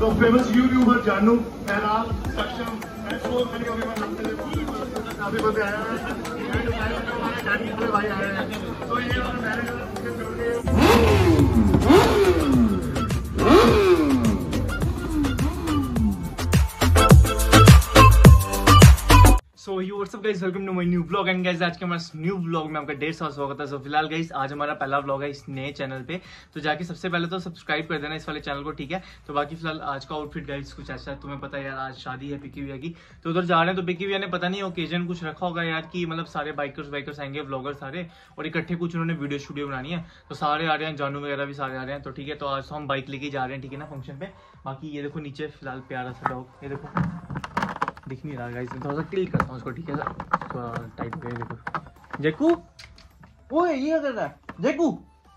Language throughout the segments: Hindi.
So famous YouTuber जानू महराज सक्षम ऐसे काफी बंदे आए हैं, हमारे डैडी पूरे भाई आए हैं। तो ये so you what's up guys, welcome to my new blog. And guys आज के हमारे न्यू ब्लॉग में आपका ढेर सारा स्वागत है। सो फिलहाल गाइस आज हमारा पहला ब्लॉग है इस नए चैनल पे, तो जाके सबसे पहले तो सब्सक्राइब कर देना इस वाले चैनल को, ठीक है। तो बाकी फिलहाल आज का आउटफिट गाइस कुछ ऐसा है, तुम्हें पता है यार आज शादी है पिकी भैया की, तो उधर जा रहे हैं। तो पिकी भैया ने पता नहीं ओकेजन कुछ रखा होगा यार कि मतलब सारे बाइकर्स आएंगे, व्लॉगर सारे, और इकट्ठे कुछ उन्होंने वीडियो स्टूडियो बनानी है, तो सारे आ रहे हैं, जानू वगैरह भी सारे आ रहे हैं। तो ठीक है, तो आज तो हम बाइक लेके जा रहे हैं, ठीक है ना, फंक्शन पे। बाकी ये देखो नीचे फिलहाल प्यारा सा डॉग, ये देखो दिख नहीं रहा गाइस, थोड़ा सा टिल्ट करता हूँ उसको, ठीक है, थोड़ा टाइट हो गया। देखो जेकू, ओए ये क्या कर रहा है जेकू,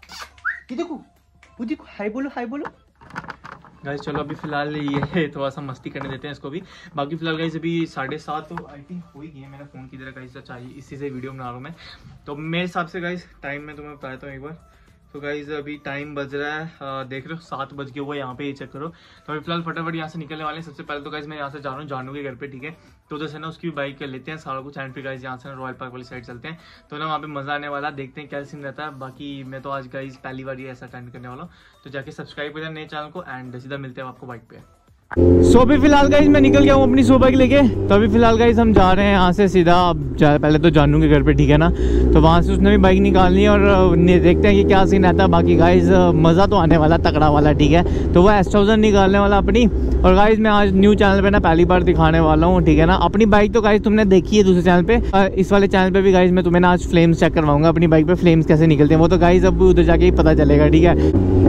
ये देखो वो देखो, हाय बोलो हाय बोलो गाइस। चलो अभी फिलहाल ये थोड़ा सा मस्ती करने देते हैं इसको भी। बाकी फिलहाल गाइस अभी 7:30 तो आई थिंक हो ही गई है। मेरा फोन की तरह गाइस चाहिए, इसी से वीडियो बना रहा हूँ मैं। तो मेरे हिसाब से गाइस टाइम में तुम्हें बताता हूँ एक बार। तो गाइज अभी टाइम बज रहा है देख रहे हो 7 बज गए हुआ, यहाँ पे ये चेक करो। तो अभी फिलहाल फटाफट यहाँ से निकलने वाले हैं। सबसे पहले तो गाइज मैं यहाँ से जा रहा हूँ जानू के घर पे, ठीक है। तो उधर से ना उसकी बाइक कर लेते हैं सारा कुछ, एंड फिर गाइज यहाँ से रॉयल पार्क वाली साइड चलते हैं। तो ना वहाँ पे मजा आने वाला, देखते हैं क्या सीन रहता है। बाकी मैं तो आज गाइज पहली बार ये ऐसा अटेंड करने वाला हूँ, तो जाके सब्सक्राइब कर दें नए चैनल को, एंड सीधा मिलते हैं आपको बाइक पे। सो अभी फिलहाल गाइस मैं निकल गया हूँ अपनी सो बाइक लेके। तो अभी फिलहाल गाइस हम जा रहे हैं यहाँ से सीधा पहले तो जानू के घर पे, ठीक है ना। तो वहाँ से उसने भी बाइक निकालनी है और देखते हैं कि क्या सीन रहता है। बाकी गाइस मज़ा तो आने वाला तगड़ा वाला, ठीक है। तो वो S1000 निकालने वाला अपनी। और गाइस मैं आज न्यू चैनल पे ना पहली बार दिखाने वाला हूँ, ठीक है ना। अपनी बाइक तो गाइस तुमने देखी है दूसरे चैनल पे, इस वाले चैनल पे भी गाइस मैं तुम्हें ना आज फ्लेम्स चेक करवाऊंगा अपनी बाइक पे, फ्लेम्स कैसे निकलते हैं वो तो गाइस अब उधर जाके ही पता चलेगा, ठीक है।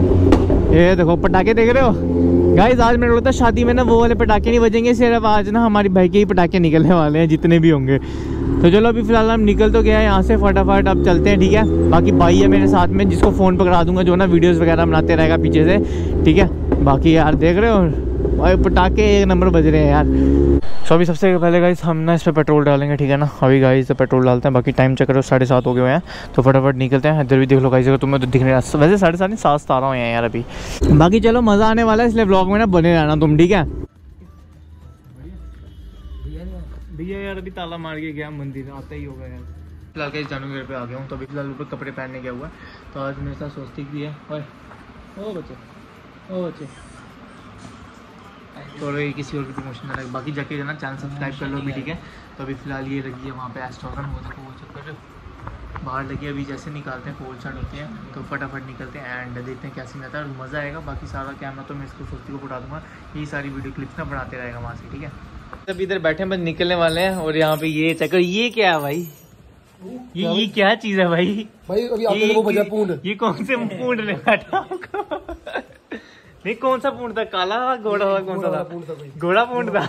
ये देखो पटाखे देख रहे हो गाइस, आज मेरे लगता है शादी में ना वो वाले पटाखे नहीं बजेंगे, सिर्फ आज ना हमारी बाइक के ही पटाखे निकलने वाले हैं जितने भी होंगे। तो चलो अभी फिलहाल हम निकल तो गया है यहाँ से, फटाफट अब चलते हैं, ठीक है। बाकी भाई है मेरे साथ में जिसको फ़ोन पकड़ा दूंगा, जो ना वीडियोस वगैरह बनाते रहेगा पीछे से, ठीक है। बाकी यार देख रहे हो भाई पटाखे एक नंबर बज रहे हैं यार। सो अभी सबसे पहले गाइस हम ना इस पर पेट्रोल डालेंगे, ठीक है ना। अभी गाइस पेट्रोल डालते हैं। बाकी टाइम चेक करो 7:30 हो गए हैं, तो फटाफट निकलते हैं। इधर भी देख लो गाइस, अगर तुम्हें तो दिख नहीं रहा, वैसे 7:30 7:17 हुए हैं यार अभी। बाकी चलो मज़ा आने वाला है, इसलिए ब्लॉग में ना बने रहना तुम, ठीक है। भैया यार अभी ताला मार के गया मंदिर, आता ही होगा यार। फिलहाल गाइस जानू घर पे आ गया हूँ, तो अभी फिलहाल ऊपर कपड़े पहनने गया हुआ है। तो आज मेरे साथ स्वस्तिक भी है। ओ बच्चे तो किसी और की प्रमोशन ना लगे। बाकी जाके ना चैनल सब्सक्राइब कर लो भी, ठीक है। तो अभी फिलहाल ये लगी है वहाँ पे S1000, वो देखो वो चक्कर बाहर लगी। अभी जैसे निकालते हैं पोल स्टार्ट होते हैं, तो फटाफट निकलते हैं एंड देखते हैं क्या सीन आता है, और मज़ा आएगा। बाकी सारा कैमरा तो मैं इसको स्वस्ति को उठा दूँगा, ये सारी वीडियो क्लिप्स ना बनाते रहेगा वहाँ से, ठीक है। अभी इधर बैठे बस निकलने वाले हैं, और यहाँ पे ये चक्कर, ये क्या है भाई, ये क्या चीज़ है भाई ये कौन से पूंड ले बैठा नहीं, कौन सा पूंड था, काला घोड़ा वाला कौन सा था, घोड़ा पूंड था।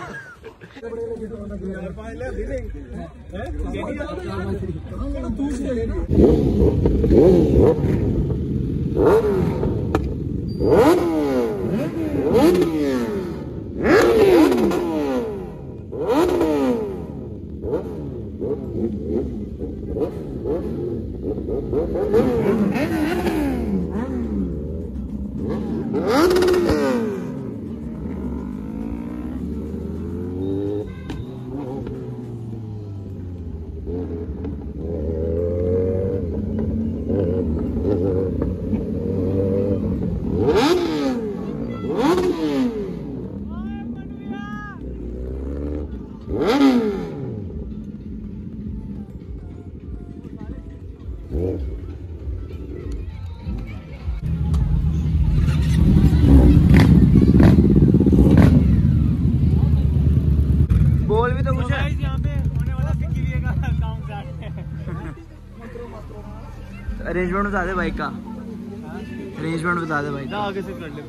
बोल भी तो कुछ है यहाँ पे होने वाला पिकी का काम स्टार्ट है। अरेंजमेंट बता दे बाइक का, अरेंजमेंट बता दे बाइक का, आगे से कर ले।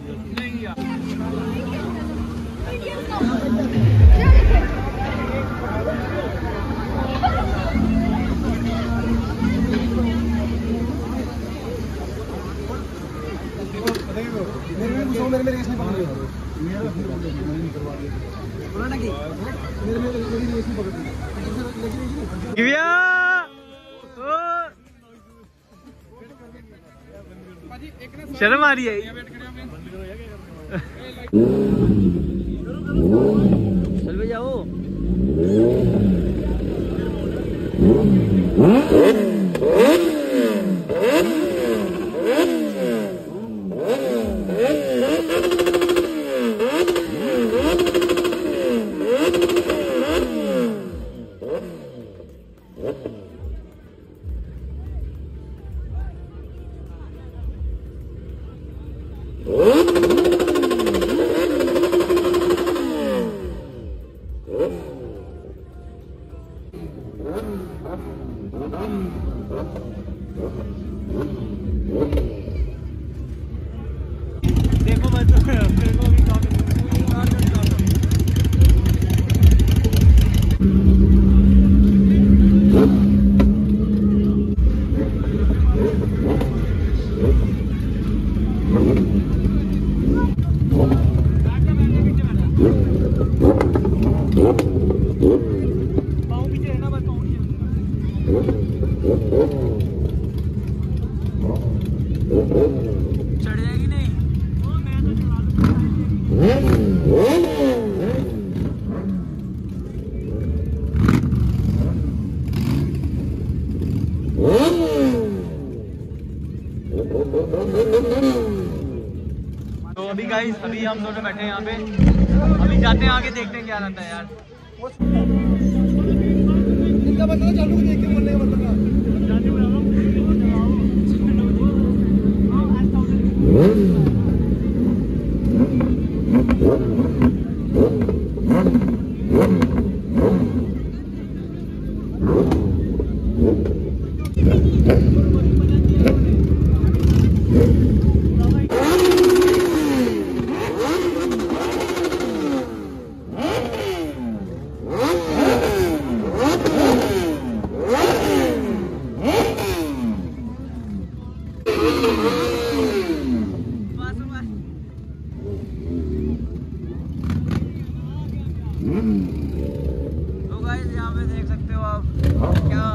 शर्म आ रही है। चल भी जाओ। देखो मैं तो मेरे को भी पाँव पीछे है ना, बस पाँव चढ़ जाएगी नहीं। मैं तो चला तो अभी गाइस, अभी हम दोनों बैठे हैं यहाँ पे। अभी जाते हैं आगे, देखते हैं क्या रहता है यार। इनका मतलब चालू देख के बोलने का मतलब तो गाइस यहाँ पे देख सकते हो आप क्या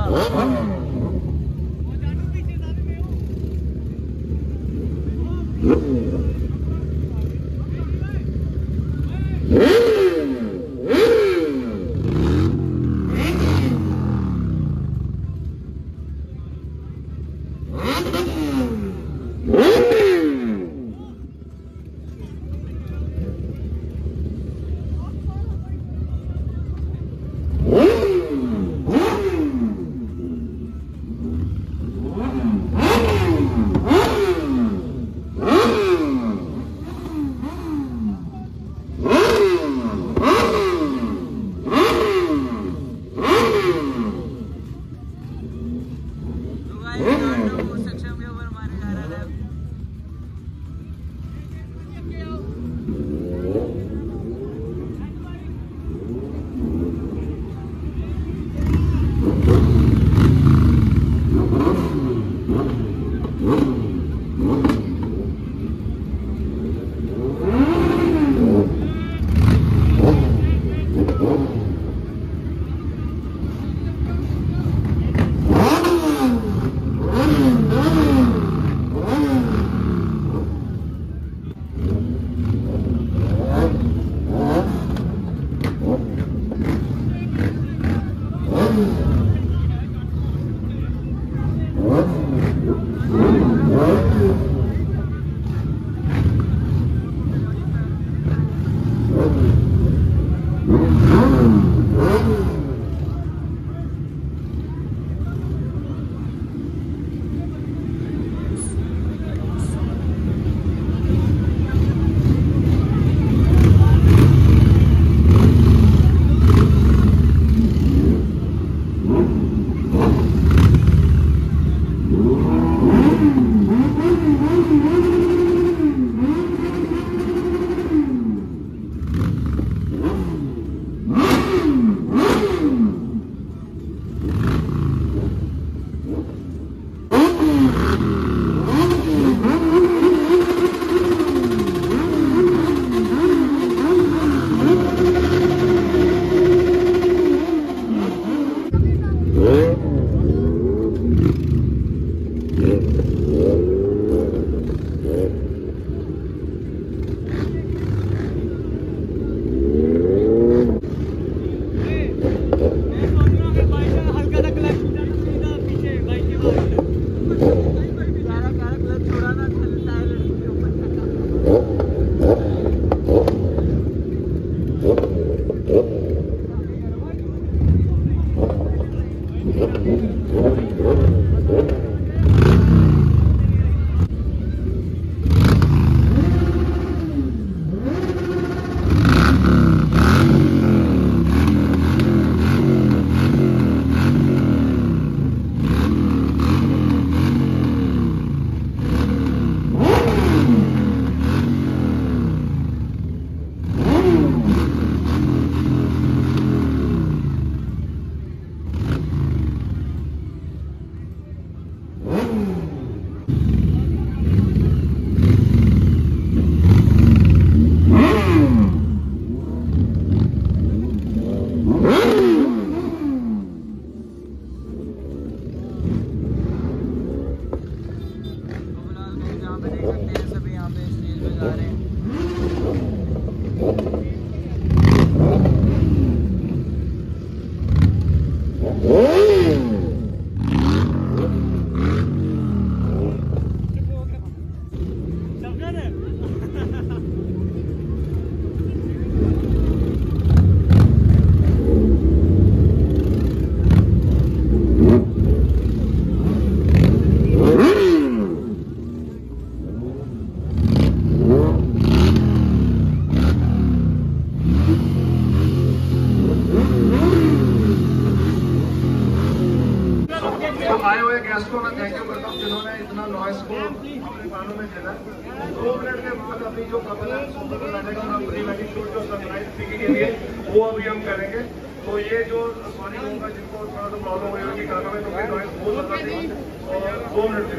आए हुए गेस्ट को मैं थैंक यू करता हूँ जिन्होंने इतना नॉइस को अपने कानों में देना। 2 मिनट के बाद अभी जो कपल है प्री वेडिंग शूट जो सरप्राइज के लिए वो अभी हम करेंगे। तो ये जो सॉरी होगा जिनको थोड़ा सा प्रॉब्लम हो कि कानों में तो फिर नॉइस बहुत ज्यादा थी और 2 मिनट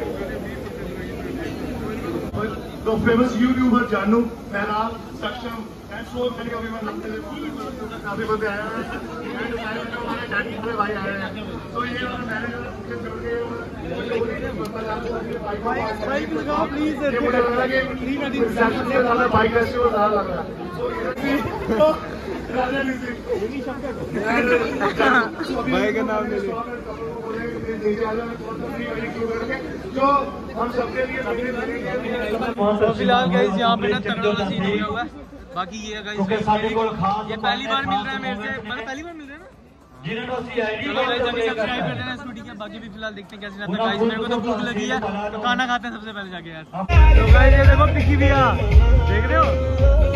तो फेमस यूट्यूबर जानू फैलाल सक्षम सो काफी बंदे आए हमारे डैडी पूरे भाई आए हैं। तो ये बाइक फेस्टिवल ज़्यादा लग रहा है। भाई का नाम जो हम सबके लिए फिलहाल गाइस यहाँ पे ना तगड़ा सीन हुआ हुआ है। बाकी ये गाइस ये पहली बार मिल रहा है मेरे से, मतलब पहली बार मिल रहा है ना। चलो गाइस जल्दी सब्सक्राइब कर देना स्टूडियो के। बाकी भी फिलहाल देखते हैं कैसे रहता है गाइस। मेरे को तो भूख लगी है तो खाना खाते हैं सबसे पहले जाके यार। तो गाइस ये देखो पिकी भैया देख रहे हो।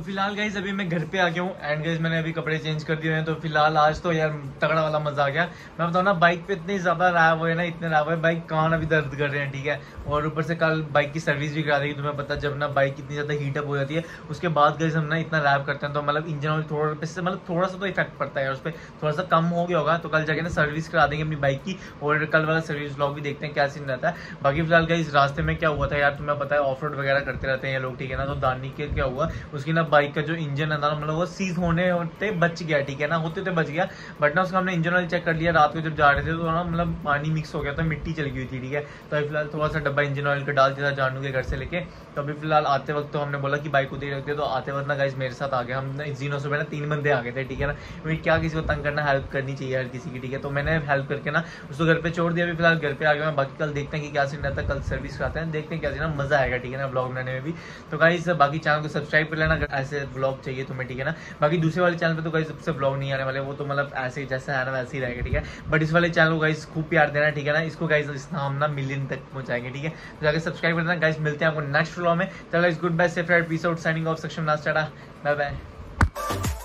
फिलहाल गाइज अभी मैं घर पे आ गया हूँ एंड गाइज मैंने अभी कपड़े चेंज कर दिए हैं। तो फिलहाल आज तो यार तगड़ा वाला मजा आ गया। मैं बताऊँ ना, बाइक पे इतनी ज्यादा रहा हुआ है ना, इतने रहा हुआ है, बाइक कान अभी दर्द कर रहे हैं, ठीक है। और ऊपर से कल बाइक की सर्विस भी करा देगी। तुम्हें पता जब ना बाइक इतनी ज्यादा हीटअप हो जाती है उसके बाद गाइज हम ना इतना रैप करते हैं तो मतलब इंजन ऑयल थोड़ा सा तो इफेक्ट पड़ता है, उस पर थोड़ा सा कम हो गया होगा। तो कल जाके ना सर्विस करा देंगे अपनी बाइक की और कल वाला सर्विस व्लॉग भी देखते हैं क्या सीन रहता है। बाकी फिलहाल गाइज रास्ते में क्या हुआ था यार, तुम्हें पता है ऑफ रोड वगैरह करते रहते हैं ये लोग, ठीक है ना। तो दानी के क्या हुआ, उसकी ना बाइक का जो इंजन है ना, मतलब वो सीज होने होते बच गया, ठीक है ना, होते बच गया। बट ना उसका हमने इंजन ऑयल चेक कर लिया रात को जब जा रहे थे तो ना मतलब पानी मिक्स हो गया था, मिट्टी चली गई थी, ठीक है। तो अभी फिलहाल थोड़ा सा डब्बा इंजन ऑयल का डाल दिया था जानू के घर से लेके। तो अभी फिलहाल आते वक्त तो हमने बोला कि बाइक उधर रखते, तो आते वक्त ना गाइस मेरे साथ आ गया, हम जीनो से ना 3 बंदे आ गए थे, ठीक है ना। मैं क्या किसी को तंग करना, हेल्प करनी चाहिए हर किसी की, ठीक है। तो मैंने हेल्प करके ना उसको घर पे छोड़ दिया। अभी फिलहाल घर पे आ गया मैं। बाकी कल देखते हैं कि क्या सीन रहता है, कल सर्विस कराते हैं, देखते हैं क्या सीन, मजा आएगा, ठीक है ना, ब्लॉग बनाने में भी। तो गाइस बाकी चैनल को सब्सक्राइब कर लेना अगर ऐसे ब्लॉग चाहिए तुम्हें, ठीक है ना। बाकी दूसरे वाले चैनल पे तो गाइस सबसे ब्लॉग नहीं आने वाले, वो तो मतलब ऐसे जैसा है ना वैसे ही रहेगा, ठीक है। बट इस वाले चैनल को गाइस खूब प्यार देना, ठीक है ना। इसको गाइस इस नाम ना मिलियन तक पहुंचाएंगे, ठीक है। तो जाकर सब्सक्राइब कर देना गाइस। मिलते हैं आपको नेक्स्ट व्लॉग में। चलो guys good bye, safe ride, peace out, signing off, Saksham नास्टाडा, बाय बाय।